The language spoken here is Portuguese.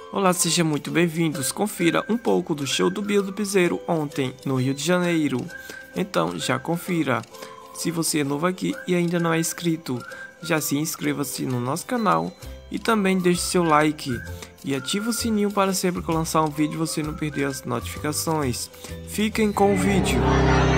Olá, sejam muito bem-vindos. Confira um pouco do show do Bill do Piseiro ontem no Rio de Janeiro. Então, já confira. Se você é novo aqui e ainda não é inscrito, já se inscreva-se no nosso canal e também deixe seu like e ative o sininho para sempre que eu lançar um vídeo você não perder as notificações. Fiquem com o vídeo.